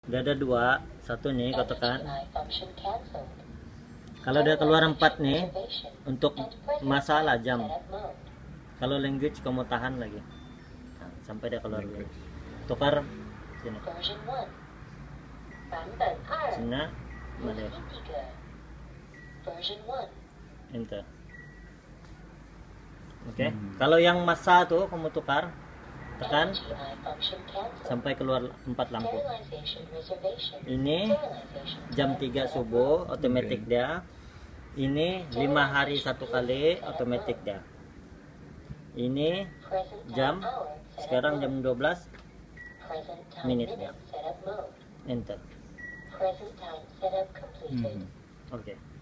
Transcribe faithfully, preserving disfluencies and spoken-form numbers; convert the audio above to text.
Udah ada dua, satu nih kotakan. Kalau dia keluar empat nih, untuk masalah jam. Kalau language kamu tahan lagi, nah, sampai dia keluar dulu. Tukar sini. Sini, mana? Enter. Oke. Okay. Hmm. Kalau yang masa tuh kamu tukar, tekan sampai keluar empat lampu. Ini jam tiga subuh otomatis okay. Dia. Ini lima hari satu kali otomatis dia. Ini jam sekarang jam dua belas menit dia. Enter. Hmm. Oke. Okay.